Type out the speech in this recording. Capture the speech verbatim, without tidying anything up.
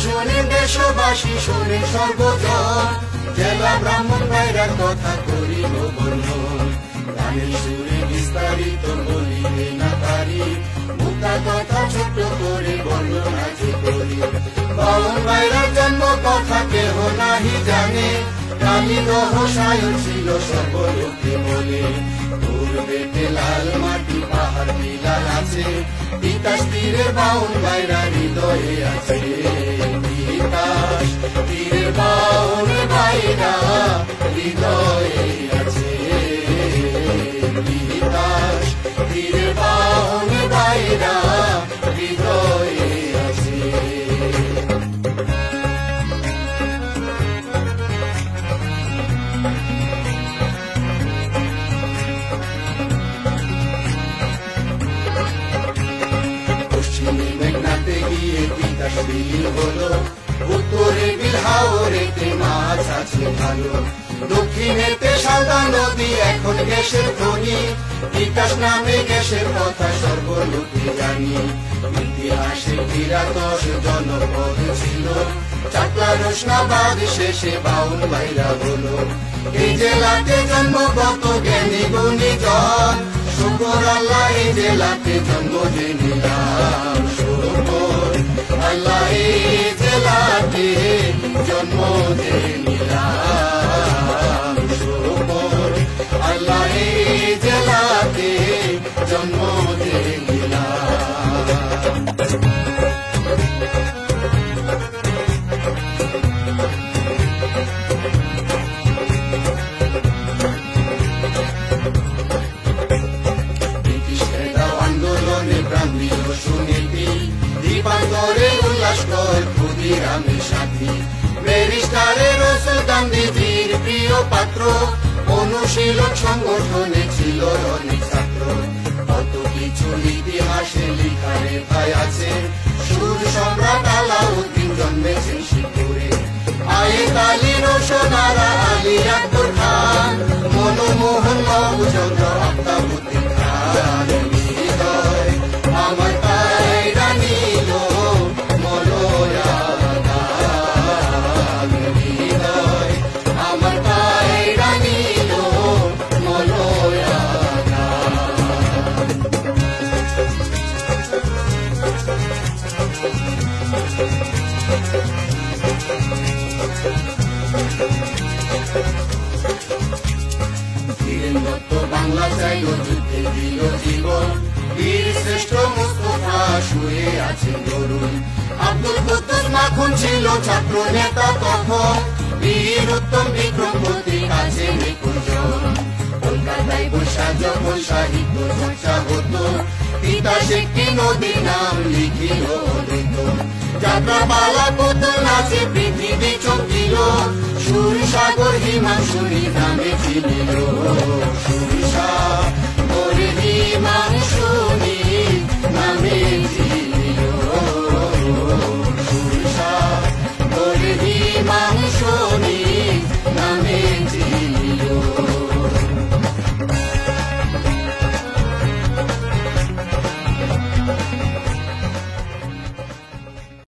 শোনেন দেশবাসী, শোনেন সর্বজন, জেলা ব্রাহ্মণবাড়িয়ার কথা করিব বর্ণন। গানের সুরে বিস্তারিত বলিবে না তারি, মুক্তা কথা ছোট করে বর্ণন আজি করি। ব্রাহ্মণবাড়িয়ার জন্ম কথা কেহ নাহি জানে, কালী রহস্যায়ন ছিল সর্বলোকে বলে। পূর্বেতে লাল মাটি পাহাড় বিলাল আছে, তিতাস তীরের ব্রাহ্মণবাড়িয়ার হৃদয়ে আছে। তিতাস তীরের ব্রাহ্মণবাড়িয়া হৃদয়ে আছে, তিতাস তীরের ব্রাহ্মণবাড়িয়া হৃদয়ে আছে। পশ্চিমে মেঘনাতে গিয়ে তিতাস বিলীন হলো, উত্তরে বিলহাওরেতে মাছ আছে ভালো। দক্ষিণেতে সাদা নদী এখন গ্যাসের খনি, তিতাস নামে গ্যাসের কথা সর্বলোকে জানি। ইতিহাসে বিরাটস জনপদ ছিল, চাকলা রোশনাবাদ শেষে ব্রাহ্মণবাড়িয়া হলো। এই জেলাতে জন্মগত জ্ঞানী গুণী জন, শুকর আল্লাহ এই জেলাতে জন্ম যে নিলাম। শুকর আল্লাহ এই জেলাতে জন্ম যে নিলাম। শুকর আল্লাহ এই জেলাতে জন্ম যে নিলাম। আন্দোলনে ব্রাহ্মীয় সুনীতি, দীপান্তরে উল্লাস কর ক্ষুদিরামের সাথী। ব্যারিস্টারে রসুল গান্ধীজির প্রিয় পাত্র, অনুশীলন সংগঠনে ছিল অনেক ছাত্র। কত কিছু ইতিহাসে লিখারে ভাই আছে, সুর সম্রাট আলাউদ্দিন জন্মেছেন শিবপুরে। আয়েদ আলী রোশনারা আলী আকবর খান, মনমোহন বাবুচন্দ্র আফতাবুদ্দিন খান। হৃদয় আমার পায়রা নীল মলয়া গান, হৃদয় আমার পায়রা নীল মলয়া গান। ধীরেন দত্ত বাংলা চাইল, যুদ্ধে দিল জীবন, বীর শ্রেষ্ঠ মুস্তফা শুয়ে আছেন তরুণ। আব্দুল কুদ্দুস মাখন ছিল ছাত্র নেতা তখন, বীর উত্তম বিক্রমপতি কাছে নিকুঞ্জন। কলকাতায় বসা যখন সাহিত্য চর্চা হতো, তিতাস একটি নদীর নাম লিখিল অদ্বৈত। যাত্রা পালা পুতুল নাচে পৃথিবী চমকিল, সুর সাগর হিমাংশুরি নামে চিনিল। সুর সাগর হিমাংশুরি